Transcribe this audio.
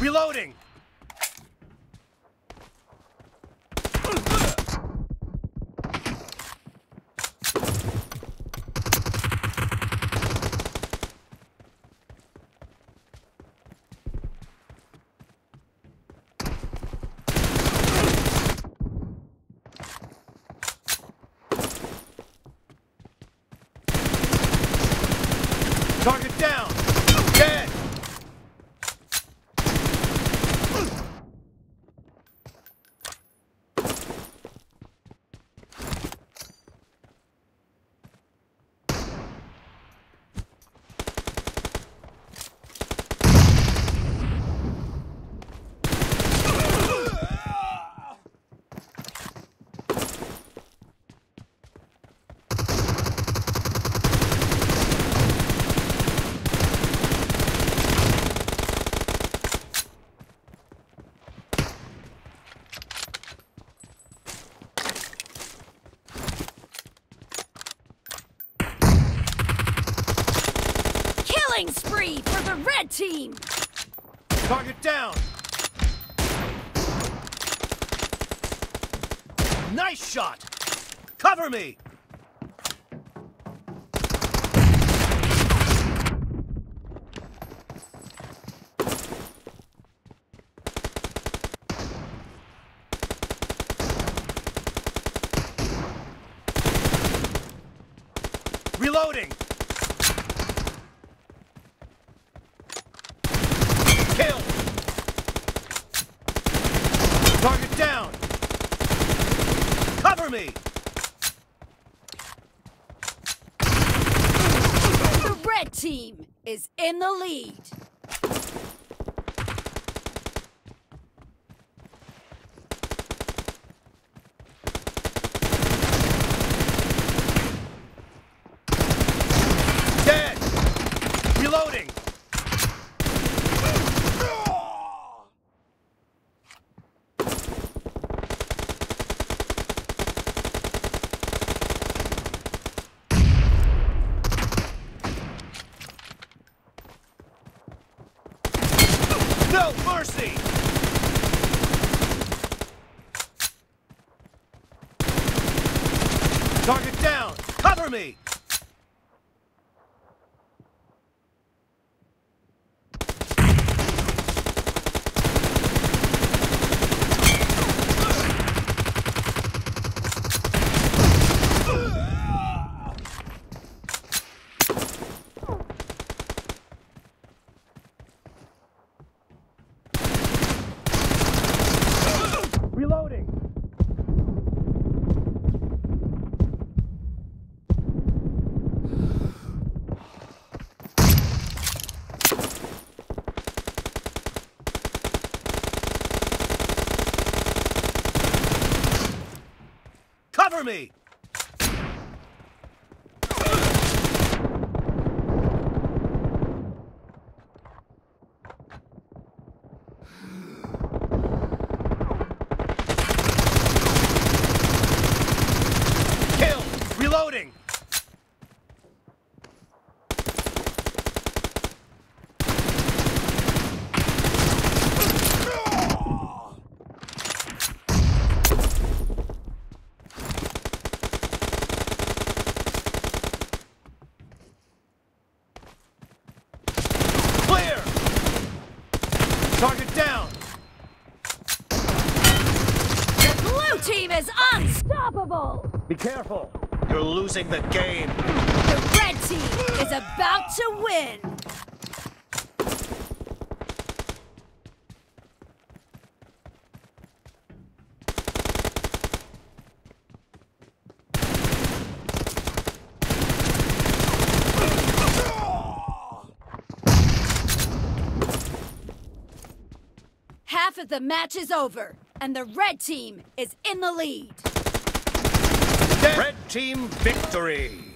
Reloading! Target down! Dead! Killing spree for the red team! Target down! Nice shot! Cover me! Reloading! Kill! Target down! Cover me! The red team is in the lead. Dead! Reloading! No mercy! Target down! Cover me! Reloading! Cover me! Kill! Reloading! Clear! Target down! The blue team is unstoppable! Be careful! You're losing the game! The red team is about to win! Half of the match is over, and the red team is in the lead. Red team victory!